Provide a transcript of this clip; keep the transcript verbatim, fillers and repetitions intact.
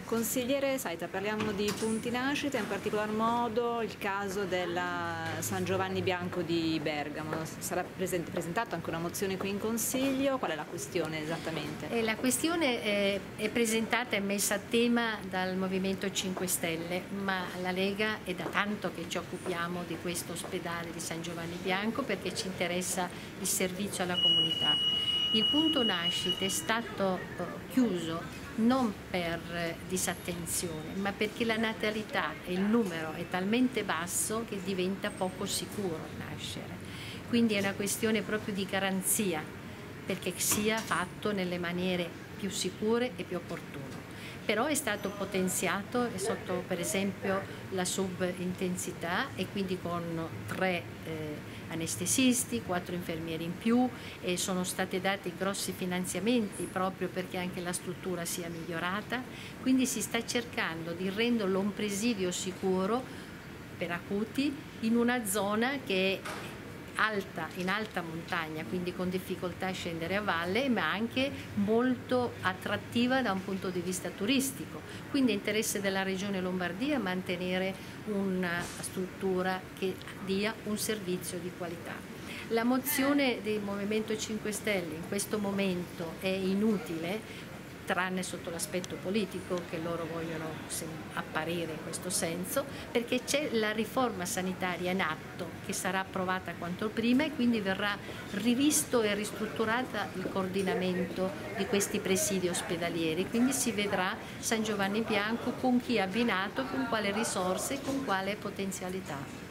Consigliere Saita, parliamo di punti nascita, in particolar modo il caso della San Giovanni Bianco di Bergamo. Sarà presentata anche una mozione qui in Consiglio, qual è la questione esattamente? Eh, la questione è, è presentata e messa a tema dal Movimento cinque Stelle, ma la Lega è da tanto che ci occupiamo di questo ospedale di San Giovanni Bianco perché ci interessa il servizio alla comunità. Il punto nascita è stato eh, chiuso non per disattenzione, ma perché la natalità e il numero è talmente basso che diventa poco sicuro nascere. Quindi è una questione proprio di garanzia, perché sia fatto nelle maniere più sicure e più opportune. Però è stato potenziato sotto per esempio la subintensità e quindi con tre eh, anestesisti, quattro infermieri in più e sono stati dati grossi finanziamenti proprio perché anche la struttura sia migliorata, quindi si sta cercando di renderlo un presidio sicuro per acuti in una zona che è alta, in alta montagna, quindi con difficoltà a scendere a valle, ma anche molto attrattiva da un punto di vista turistico. Quindi è interesse della Regione Lombardia mantenere una struttura che dia un servizio di qualità. La mozione del Movimento cinque Stelle in questo momento è inutile, tranne sotto l'aspetto politico che loro vogliono apparire in questo senso, perché c'è la riforma sanitaria in atto che sarà approvata quanto prima e quindi verrà rivisto e ristrutturata il coordinamento di questi presidi ospedalieri, quindi si vedrà San Giovanni Bianco con chi è abbinato, con quale risorse e con quale potenzialità.